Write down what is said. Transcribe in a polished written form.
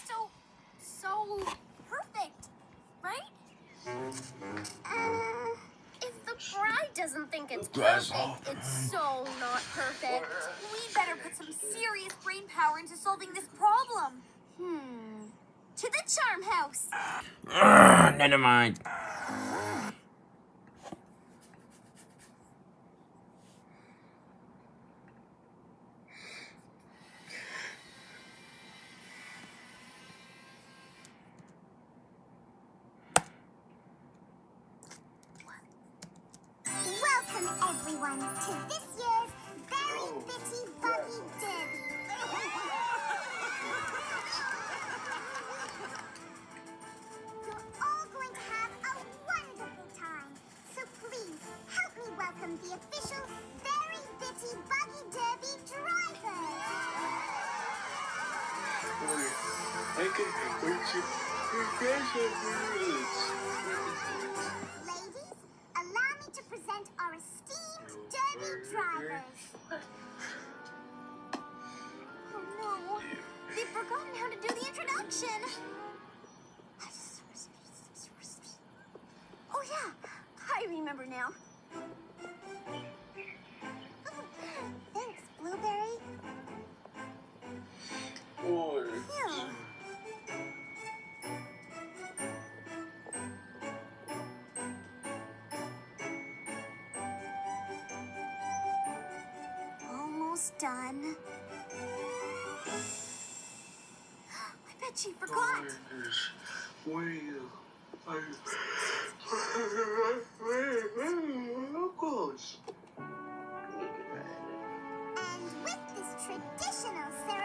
so perfect, right? If the bride doesn't think it's perfect, it's so not perfect. We'd better put some serious brain power into solving this problem. To the charm house. Never mind. Welcome, everyone, to this year's Very Bitty Buggy Derby. You're all going to have a wonderful time. So please, help me welcome the official Very Bitty Buggy Derby drivers. I can wait to Ladies, allow me to present our esteemed derby drivers. Oh no, they've forgotten how to do the introduction. Oh yeah, I remember now. Thanks, Blueberry. Yeah. Almost done. I bet she forgot. Of course. And with this traditional ceremony,